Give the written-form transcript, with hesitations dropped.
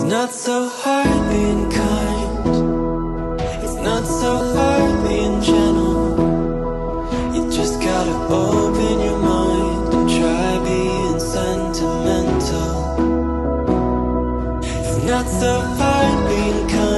not so hard being kind. It's not so hard being gentle. You just gotta open your mind and try being sentimental. It's not so hard being kind.